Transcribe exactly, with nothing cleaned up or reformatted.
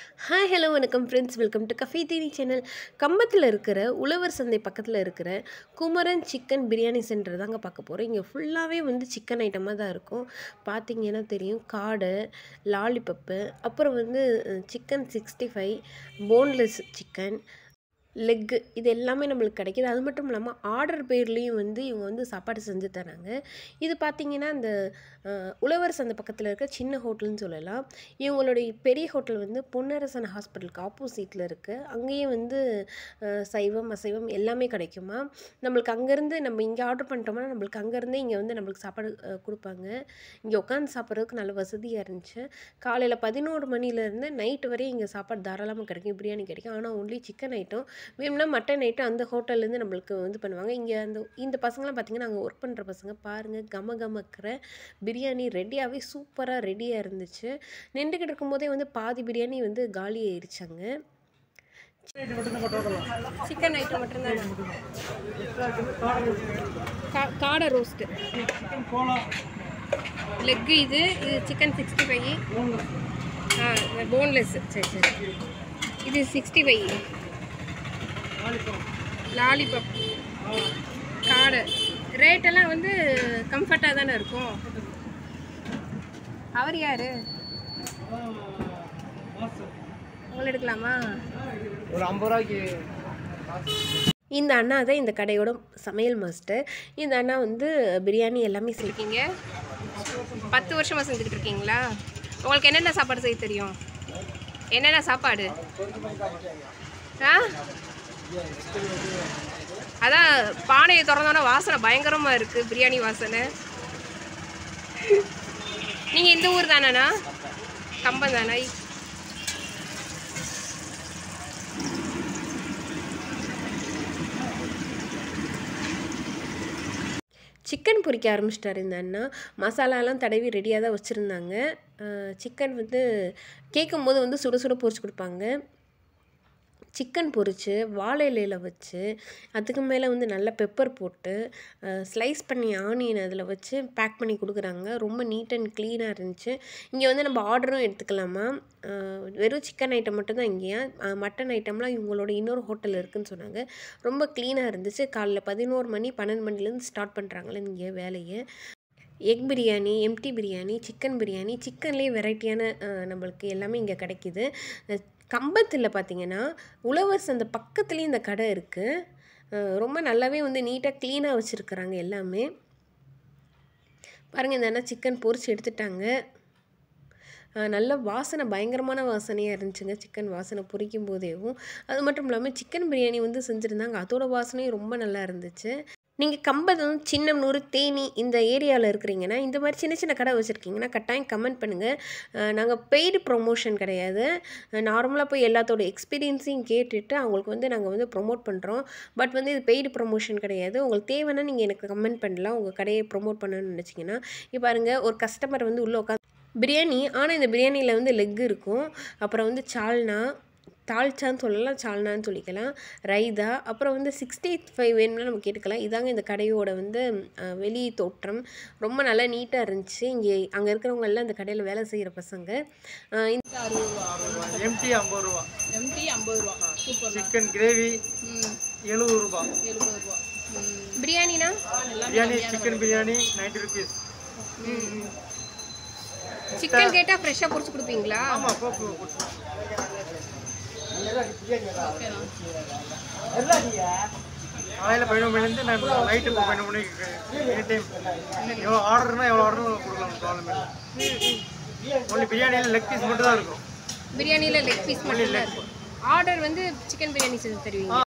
Hi hello வணக்கம் friends, welcome to cafe theni channel. கம்பத்தில் இருக்கிற உழவர் சந்தை பக்கத்தில் இருக்கிற குமரன் சிக்கன் பிரியாணி சென்டர் தாங்க பார்க்க போகிறோம். இங்கே ஃபுல்லாகவே வந்து சிக்கன் ஐட்டமாக தான் இருக்கும். பார்த்தீங்கன்னா தெரியும், காடை, லாலிபப்பு, அப்புறம் வந்து chicken sixty five, boneless chicken, leg, இது எல்லாமே நம்மளுக்கு கிடைக்கிது. அது மட்டும் இல்லாமல் ஆர்டர் பேர்லேயும் வந்து இவங்க வந்து சாப்பாடு செஞ்சு தராங்க. இது பார்த்திங்கன்னா இந்த உழவர் சந்தை பக்கத்தில் இருக்க சின்ன ஹோட்டல்னு சொல்லலாம். இவங்களுடைய பெரிய ஹோட்டல் வந்து பொன்னரசன் ஹாஸ்பிட்டலுக்கு ஆப்போசிட்டில் இருக்குது. அங்கேயும் வந்து சைவம் அசைவம் எல்லாமே கிடைக்குமா. நம்மளுக்கு அங்கேருந்து நம்ம இங்கே ஆர்டர் பண்ணிட்டோம்னா நம்மளுக்கு அங்கேருந்தே இங்கே வந்து நம்மளுக்கு சாப்பாடு கொடுப்பாங்க. இங்கே உட்காந்து சாப்பிட்றதுக்கு நல்ல வசதியாக இருந்துச்சு. காலையில் பதினோரு மணிலேருந்து நைட்டு வரையும் இங்கே சாப்பாடு தாராளமாக கிடைக்கும், பிரியாணி கிடைக்கும். ஆனால் ஒன்லி சிக்கன் ஐட்டம், வேணும்னா மட்டன் ஐட்டம் அந்த ஹோட்டல்லேருந்து நம்மளுக்கு வந்து பண்ணுவாங்க. இங்கே அந்த இந்த பசங்களாம் பார்த்திங்கன்னா அங்கே ஒர்க் பண்ணுற பசங்க பாருங்கள், கம கமக்கிற பிரியாணி ரெடியாகவே சூப்பராக ரெடியாக இருந்துச்சு. நின்றுக்கிட்டு இருக்கும்போதே வந்து பாதி பிரியாணி வந்து காலி ஆயிடுச்சாங்க. சிக்கன் ஐட்டம் மட்டும்தான். காடை ரோஸ்ட்டு, லெக்கு, இது இது சிக்கன் சிக்ஸ்டி ஃபைவ், போன்லெஸ், சரி சரி, இது சிக்ஸ்டி ஃபைவ், லாலிபப், காடை. ரேட்டெல்லாம் வந்து கம்ஃபர்ட்டாக தானே இருக்கும். அவர் யார்? உங்களை எடுக்கலாமா? ஒரு ஐம்பது ரூபாய்க்கு. இந்த அண்ணா தான் இந்த கடையோட சமையல் மாஸ்டர். இந்த அண்ணா வந்து பிரியாணி எல்லாமே செய்வீங்க. பத்து வருஷமாக செஞ்சுக்கிட்டு இருக்கீங்களா? உங்களுக்கு என்னென்ன சாப்பாடு செய்ய தெரியும்? என்னென்ன சாப்பாடு? ஆ, அதான் பானையை திறந்தோன்னா வாசனை பயங்கரமாக இருக்குது, பிரியாணி வாசனை. நீங்கள் இந்த ஊர் தானேண்ணா? கம்பம் தானே? சிக்கன் பொரிக்க ஆரம்பிச்சிட்டாரு இந்த அண்ணா. மசாலாலாம் தடவி ரெடியாக தான் வச்சுருந்தாங்க. சிக்கன் வந்து கேட்கும்போது வந்து சுட சுட பொரிச்சு கொடுப்பாங்க. சிக்கன் பொரித்து வாழை இலையில் வச்சு அதுக்கு மேலே வந்து நல்லா பெப்பர் போட்டு ஸ்லைஸ் பண்ணி ஆனியன் அதில் வச்சு பேக் பண்ணி கொடுக்குறாங்க. ரொம்ப நீட் அண்ட் க்ளீனாக இருந்துச்சு. இங்கே வந்து நம்ம ஆர்டரும் எடுத்துக்கலாமா. வெறும் சிக்கன் ஐட்டம் மட்டும்தான் இங்கேயா, மட்டன் ஐட்டம்லாம் இவங்களோட இன்னொரு ஹோட்டல் இருக்குதுன்னு சொன்னாங்க. ரொம்ப க்ளீனாக இருந்துச்சு. காலைல பதினோரு மணி பன்னெண்டு மணிலேருந்து ஸ்டார்ட் பண்ணுறாங்களே இங்கே வேலையை. Egg biryani, empty biryani, chicken biryani, சிக்கன்லேயே வெரைட்டியான நம்மளுக்கு எல்லாமே இங்கே கிடைக்கிது. கம்பத்தில் பார்த்திங்கன்னா உழவர் சந்தை பக்கத்துலேயும் இந்த கடை இருக்குது. ரொம்ப நல்லாவே வந்து நீட்டாக க்ளீனாக வச்சுருக்குறாங்க எல்லாமே. பாருங்கள், இந்த அண்ணா சிக்கன் பொரிச்சு எடுத்துட்டாங்க. நல்ல வாசனை, பயங்கரமான வாசனையாக இருந்துச்சுங்க சிக்கன் வாசனை பொரிக்கும் போதேவும். அது மட்டும் இல்லாமல் சிக்கன் பிரியாணி வந்து செஞ்சுருந்தாங்க, அதோட வாசனையும் ரொம்ப நல்லா இருந்துச்சு. நீங்கள் கம்பம், சின்னம்னூர், தேனி இந்த ஏரியாவில் இருக்கிறீங்கன்னா இந்த மாதிரி சின்ன சின்ன கடை வச்சுருக்கீங்கன்னா கட்டாயம் கமெண்ட் பண்ணுங்கள். நாங்கள் பெய்டு ப்ரொமோஷன் கிடையாது, நார்மலாக போய் எல்லாத்தோட எக்ஸ்பீரியன்ஸையும் கேட்டுட்டு அவங்களுக்கு வந்து நாங்கள் வந்து ப்ரொமோட் பண்ணுறோம். பட் வந்து இது பெய்டு ப்ரொமோஷன் கிடையாது. உங்களுக்கு தேவைன்னா நீங்கள் எனக்கு கமெண்ட் பண்ணலாம், உங்கள் கடையை ப்ரொமோட் பண்ணணும்னு நினச்சிங்கன்னா. இப்போ பாருங்கள், ஒரு கஸ்டமர் வந்து உள்ளே உட்காந்து பிரியாணி, ஆனால் இந்த பிரியாணியில் வந்து லெக் இருக்கும், அப்புறம் வந்து சால்னா, தால்ச்சான்னு சொல்லலாம், சால்னான்னு சொல்லிக்கலாம், ரைதா, அப்புறம் வந்து சிக்ஸ்டி ஃபைவ் வேணும்னா நம்ம கேட்டுக்கலாம். இதாங்க இந்த கடையோட வந்து வெளி தோற்றம். ரொம்ப நல்லா நீட்டாக இருந்துச்சு. இங்கே அங்கே இருக்கிறவங்க எல்லாம் இந்த கடையில் வேலை செய்கிற பசங்க. இந்த எம்டி ஐம்பது ரூபா, எம்டி ஐம்பது ரூபா, சூப்பர். சிக்கன் கிரேவி எழுபது ரூபா, எழுபது ரூபா. பிரியாணினா biryani, chicken biryani ninety rupees. Chicken கேட்டால் ஃப்ரெஷ்ஷாக பொரிச்சு கொடுப்பீங்களா? ஆமாம், போக்கு காலையில் பதினொன்று மணிலேருந்து நான் நைட்டு பதினொன்று மணிக்கு எனி டைம் எவ்வளோ ஆர்டர்னா எவ்வளோ ஆர்டரும் கொடுக்கலாம். ப்ராப்ளம் இல்லை. ஒன்லி பிரியாணியில் லெக் பீஸ் மட்டும் தான் இருக்கும். பிரியாணியில் லெக் பீஸ் மட்டும் தான் இருக்கும். ஆர்டர் வந்து சிக்கன் பிரியாணி செஞ்சு தருவீங்க?